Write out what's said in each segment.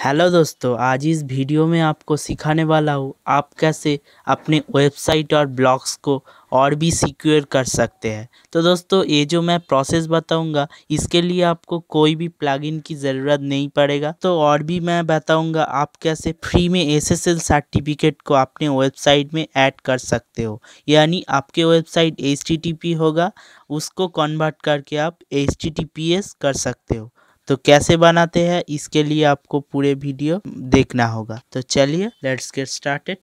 Hello दोस्तों, आज इस वीडियो में आपको सिखाने वाला हूँ आप कैसे अपने वेबसाइट और ब्लॉग्स को और भी सिक्योर कर सकते हैं। तो दोस्तों, ये जो मैं प्रोसेस बताऊंगा इसके लिए आपको कोई भी प्लगइन की ज़रूरत नहीं पड़ेगा। तो और भी मैं बताऊंगा आप कैसे फ्री में एसएसएल सर्टिफिकेट को अपने वेबसाइट में ऐड कर सकते हो। यानी आपके वेबसाइट एचटीटीपी होगा, उसको कन्वर्ट करके आप एचटीटीपीएस कर सकते हो। तो कैसे बनाते हैं इसके लिए आपको पूरे वीडियो देखना होगा। तो चलिए लेट्स गेट स्टार्टेड।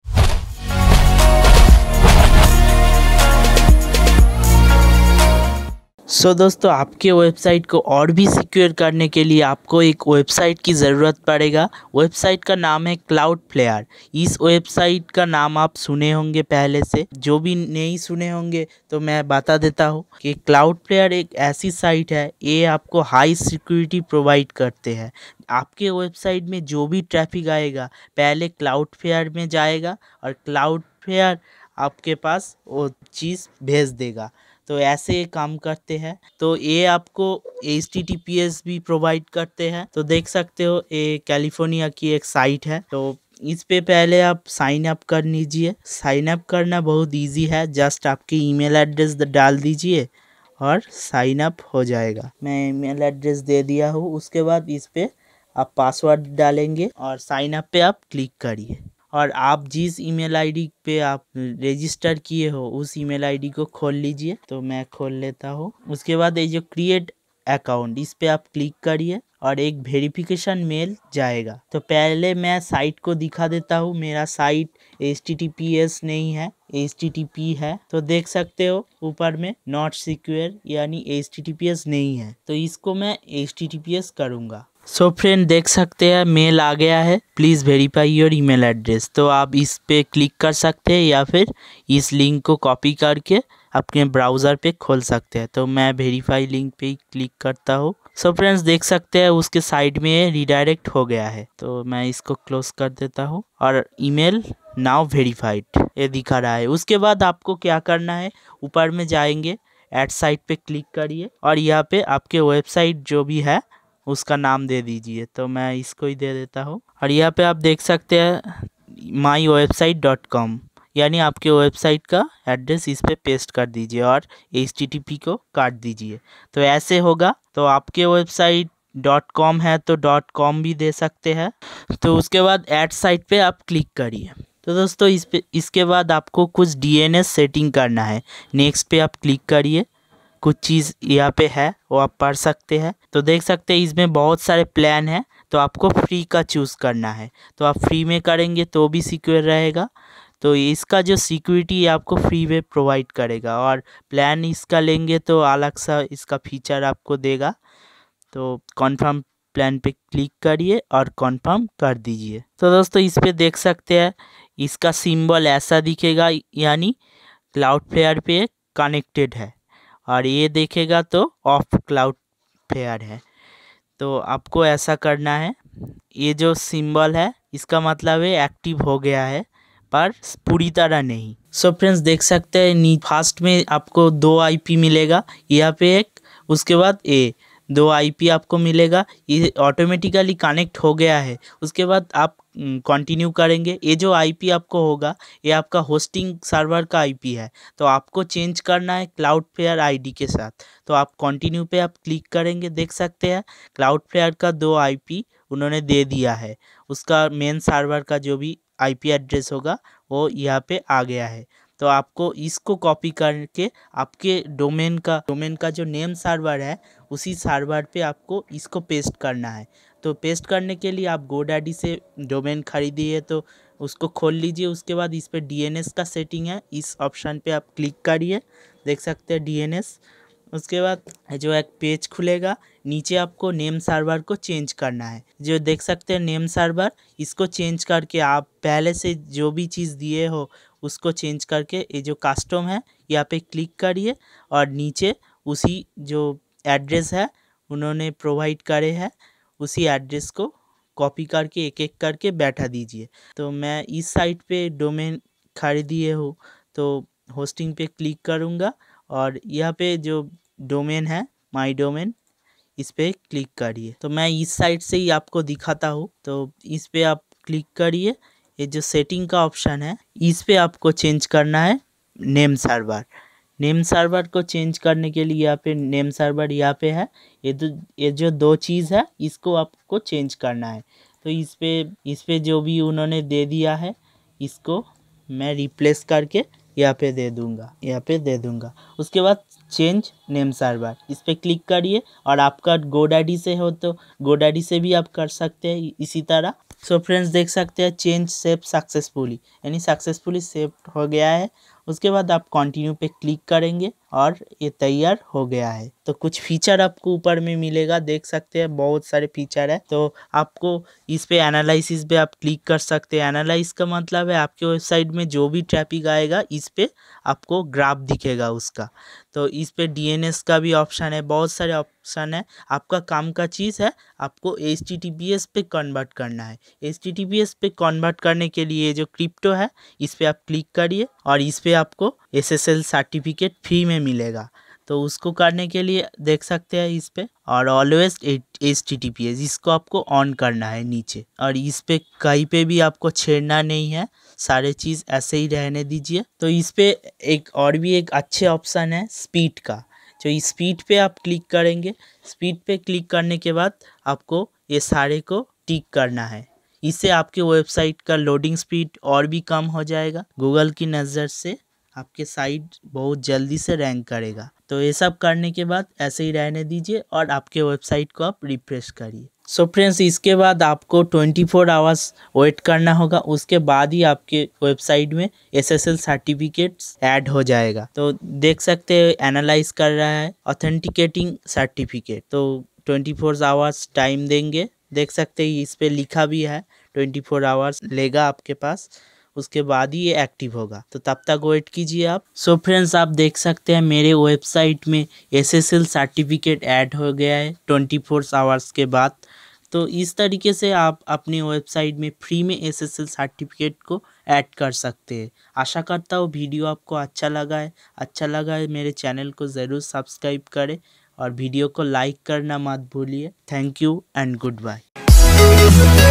दोस्तों, आपके वेबसाइट को और भी सिक्योर करने के लिए आपको एक वेबसाइट की ज़रूरत पड़ेगा। वेबसाइट का नाम है क्लाउडफ्लेयर। इस वेबसाइट का नाम आप सुने होंगे पहले से, जो भी नहीं सुने होंगे तो मैं बता देता हूँ कि क्लाउडफ्लेयर एक ऐसी साइट है, ये आपको हाई सिक्योरिटी प्रोवाइड करते हैं। आपके वेबसाइट में जो भी ट्रैफिक आएगा पहले क्लाउडफ्लेयर में जाएगा और क्लाउडफ्लेयर आपके पास वो चीज़ भेज देगा। तो ऐसे ये काम करते हैं। तो ये आपको HTTPS भी प्रोवाइड करते हैं। तो देख सकते हो ये कैलिफोर्निया की एक साइट है। तो इस पे पहले आप साइन अप कर लीजिए। साइन अप करना बहुत इजी है, जस्ट आपकी ईमेल एड्रेस डाल दीजिए और साइन अप हो जाएगा। मैं ईमेल एड्रेस दे दिया हूँ। उसके बाद इस पे आप पासवर्ड डालेंगे और साइन अप पे आप क्लिक करिए और आप जिस ईमेल आईडी पे आप रजिस्टर किए हो उस ईमेल आईडी को खोल लीजिए। तो मैं खोल लेता हूँ। उसके बाद ये जो क्रिएट अकाउंट, इस पे आप क्लिक करिए और एक वेरिफिकेशन मेल जाएगा। तो पहले मैं साइट को दिखा देता हूँ। मेरा साइट HTTPS नहीं है, HTTP है। तो देख सकते हो ऊपर में नॉट सिक्योर, यानी HTTPS नहीं है। तो इसको मैं HTTPS करूँगा। फ्रेंड, देख सकते हैं मेल आ गया है, please verify your email address. तो आप इस पे क्लिक कर सकते हैं या फिर इस लिंक को कॉपी करके अपने ब्राउज़र पे खोल सकते हैं। तो मैं वेरीफाई लिंक पे ही क्लिक करता हूँ। फ्रेंड्स, देख सकते हैं उसके साइड में रिडायरेक्ट हो गया है। तो मैं इसको क्लोज कर देता हूँ और ईमेल नाउ वेरीफाइड ये दिखा रहा है। उसके बाद आपको क्या करना है, ऊपर में जाएंगे, ऐड साइट पे क्लिक करिए और यहाँ पे आपके वेबसाइट जो भी है उसका नाम दे दीजिए। तो मैं इसको ही दे देता हूँ और यहाँ पे आप देख सकते हैं mywebsite.com, यानी आपके वेबसाइट का एड्रेस इस पे पेस्ट कर दीजिए और HTTP को काट दीजिए। तो ऐसे होगा। तो आपके वेबसाइट .com है तो .com भी दे सकते हैं। तो उसके बाद ऐड साइट पे आप क्लिक करिए। तो दोस्तों, इसके बाद आपको कुछ DNS सेटिंग करना है। नेक्स्ट पे आप क्लिक करिए। कुछ चीज़ यहाँ पे है वो आप पढ़ सकते हैं। तो देख सकते हैं इसमें बहुत सारे प्लान हैं, तो आपको फ्री का चूज़ करना है। तो आप फ्री में करेंगे तो भी सिक्योर रहेगा। तो इसका जो सिक्योरिटी आपको फ्री में प्रोवाइड करेगा और प्लान इसका लेंगे तो अलग सा इसका फीचर आपको देगा। तो कॉन्फर्म प्लान पे क्लिक करिए और कॉन्फर्म कर दीजिए। तो दोस्तों, इस पे देख सकते हैं इसका सिंबल ऐसा दिखेगा, यानी क्लाउडफ्लेयर पे कनेक्टेड है और ये देखेगा तो ऑफ क्लाउडफ्लेयर है। तो आपको ऐसा करना है, ये जो सिंबल है इसका मतलब है एक्टिव हो गया है, पर पूरी तरह नहीं। फ्रेंड्स, देख सकते हैं फर्स्ट में आपको 2 IP मिलेगा, यहाँ पे एक, उसके बाद 2 IP आपको मिलेगा। ये ऑटोमेटिकली कनेक्ट हो गया है। उसके बाद आप कंटिन्यू करेंगे। ये जो IP आपको होगा ये आपका होस्टिंग सर्वर का IP है, तो आपको चेंज करना है क्लाउडफ्लेयर ID के साथ। तो आप कंटिन्यू पे आप क्लिक करेंगे। देख सकते हैं क्लाउडफ्लेयर का 2 IP उन्होंने दे दिया है। उसका मेन सर्वर का जो भी IP एड्रेस होगा वो यहाँ पे आ गया है। तो आपको इसको कॉपी करके आपके डोमेन का जो नेम सर्वर है उसी सर्वर पे आपको इसको पेस्ट करना है। तो पेस्ट करने के लिए आप GoDaddy से डोमेन खरीदिए तो उसको खोल लीजिए। उसके बाद इस पे DNS का सेटिंग है, इस ऑप्शन पे आप क्लिक करिए। देख सकते हैं DNS। उसके बाद जो एक पेज खुलेगा, नीचे आपको नेम सर्वर को चेंज करना है। जो देख सकते हैं नेम सर्वर, इसको चेंज करके आप पहले से जो भी चीज़ दिए हो उसको चेंज करके ये जो कस्टम है यहाँ पे क्लिक करिए और नीचे उसी जो एड्रेस है उन्होंने प्रोवाइड करे हैं उसी एड्रेस को कॉपी करके एक एक करके बैठा दीजिए। तो मैं इस साइट पे डोमेन खरीदिए हूँ तो होस्टिंग पे क्लिक करूँगा और यहाँ पे जो डोमेन है माई डोमेन, इस पे क्लिक करिए। तो मैं इस साइड से ही आपको दिखाता हूँ। तो इस पे आप क्लिक करिए। ये जो सेटिंग का ऑप्शन है इस पे आपको चेंज करना है नेम सर्वर। नेम सर्वर को चेंज करने के लिए यहाँ पे नेम सर्वर यहाँ पे है। ये जो दो चीज़ है इसको आपको चेंज करना है। तो इस पे जो भी उन्होंने दे दिया है इसको मैं रिप्लेस करके यहाँ पे दे दूँगा। उसके बाद चेंज नेम सर्वर इस पे क्लिक करिए। और आपका गोडैडी से हो तो गोडैडी से भी आप कर सकते हैं इसी तरह। सो फ्रेंड्स देख सकते हैं चेंज सेव सक्सेसफुली, यानी सक्सेसफुली सेव हो गया है। उसके बाद आप कंटिन्यू पे क्लिक करेंगे और ये तैयार हो गया है। तो कुछ फीचर आपको ऊपर में मिलेगा, देख सकते हैं बहुत सारे फीचर है। तो आपको इस पे एनालिसिस पे आप क्लिक कर सकते हैं। एनालाइज का मतलब है आपके वेबसाइट में जो भी ट्रैफिक आएगा इस पे आपको ग्राफ दिखेगा उसका। तो इस पे डीएनएस का भी ऑप्शन है, बहुत सारे ऑप्शन है। आपका काम का चीज़ है आपको HTTPS पे कन्वर्ट करना है। HTTPS पे कन्वर्ट करने के लिए जो क्रिप्टो है इस पे आप क्लिक करिए और इस पे आपको SSL सर्टिफिकेट फ्री में मिलेगा। तो उसको करने के लिए देख सकते हैं इस पे और ऑलवेज HTTPS इसको आपको ऑन करना है नीचे। और इस पे कहीं पे भी आपको छेड़ना नहीं है, सारे चीज़ ऐसे ही रहने दीजिए। तो इस पे एक अच्छे ऑप्शन है स्पीड का। जो इस स्पीड पे आप क्लिक करेंगे, स्पीड पे क्लिक करने के बाद आपको ये सारे को टिक करना है। इससे आपके वेबसाइट का लोडिंग स्पीड और भी कम हो जाएगा। गूगल की नज़र से आपके साइट बहुत जल्दी से रैंक करेगा। तो ये सब करने के बाद ऐसे ही रहने दीजिए और आपके वेबसाइट को आप रिफ्रेश करिए। सो फ्रेंड्स इसके बाद आपको 24 आवर्स वेट करना होगा। उसके बाद ही आपके वेबसाइट में SSL सर्टिफिकेट्स ऐड हो जाएगा। तो देख सकते हैं एनालाइज कर रहा है ऑथेंटिकेटिंग सर्टिफिकेट। तो 24 आवर्स टाइम देंगे। देख सकते हैं इस पे लिखा भी है 24 आवर्स लेगा आपके पास, उसके बाद ही ये एक्टिव होगा। तो तब तक वेट कीजिए आप। सो फ्रेंड्स आप देख सकते हैं मेरे वेबसाइट में SSL सर्टिफिकेट ऐड हो गया है 24 आवर्स के बाद। तो इस तरीके से आप अपनी वेबसाइट में फ्री में SSL सर्टिफिकेट को ऐड कर सकते हैं। आशा करता हूँ वीडियो आपको अच्छा लगा है मेरे चैनल को ज़रूर सब्सक्राइब करें और वीडियो को लाइक करना मत भूलिए। Thank you and good bye.